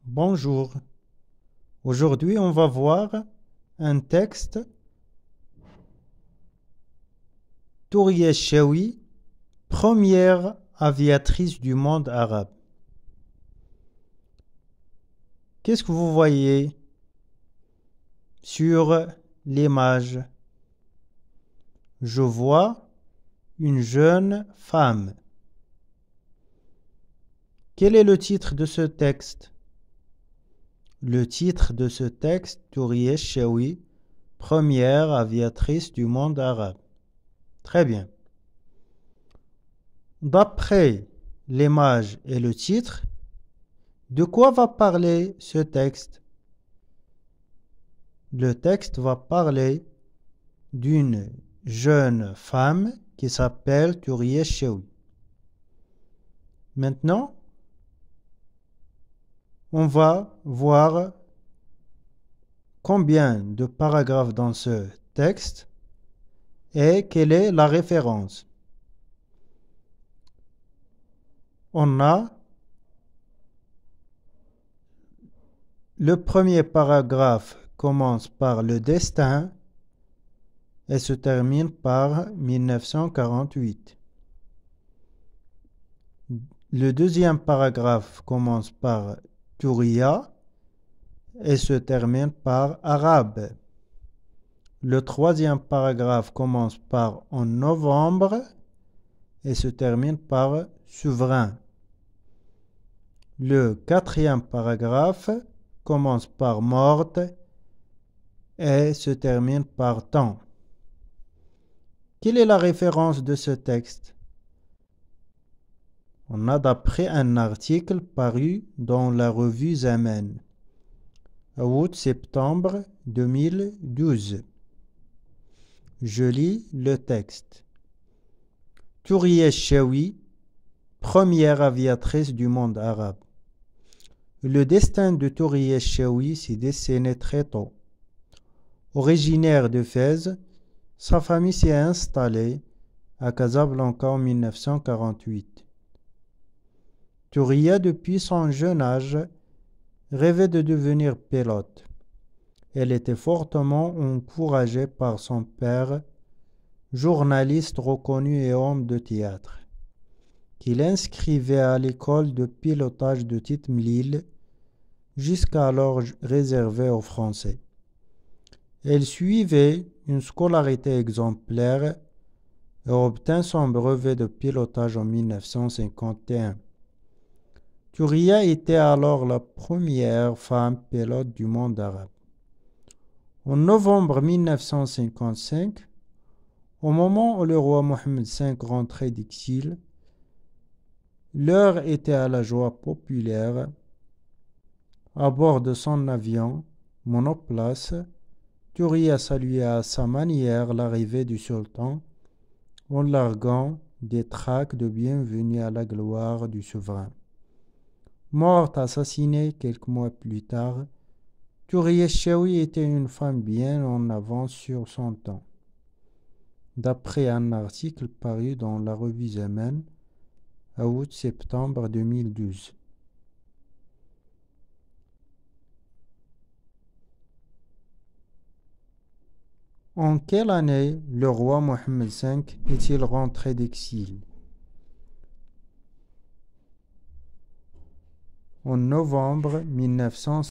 Bonjour. Aujourd'hui, on va voir un texte Touriya Chaoui, première aviatrice du monde arabe. Qu'est-ce que vous voyez sur l'image? Je vois une jeune femme. Quel est le titre de ce texte? Le titre de ce texte, Touriya Chaoui, première aviatrice du monde arabe. Très bien. D'après l'image et le titre, de quoi va parler ce texte? Le texte va parler d'une jeune femme qui s'appelle Touriya Chaoui. Maintenant, on va voir combien de paragraphes dans ce texte et quelle est la référence. On a le premier paragraphe commence par le destin et se termine par 1948. Le deuxième paragraphe commence par Touriya et se termine par arabe. Le troisième paragraphe commence par en novembre et se termine par souverain. Le quatrième paragraphe commence par morte et se termine par temps. Quelle est la référence de ce texte? On a d'après un article paru dans la revue Zaman, août-septembre 2012. Je lis le texte. Touriya Chaoui, première aviatrice du monde arabe. Le destin de Touriya Chaoui s'est dessiné très tôt. Originaire de Fès, sa famille s'est installée à Casablanca en 1948. Touriya, depuis son jeune âge, rêvait de devenir pilote. Elle était fortement encouragée par son père, journaliste reconnu et homme de théâtre, qui l'inscrivait à l'école de pilotage de Tite-Mlil, jusqu'alors réservée aux Français. Elle suivait une scolarité exemplaire et obtint son brevet de pilotage en 1951. Touriya était alors la première femme pilote du monde arabe. En novembre 1955, au moment où le roi Mohammed V rentrait d'exil, l'heure était à la joie populaire. À bord de son avion monoplace, Touriya saluait à sa manière l'arrivée du sultan en larguant des tracts de bienvenue à la gloire du souverain. Morte assassinée quelques mois plus tard, Touriya Chaoui était une femme bien en avance sur son temps. D'après un article paru dans la revue Zaman, août-septembre 2012. En quelle année le roi Mohammed V est-il rentré d'exil? En novembre 1955.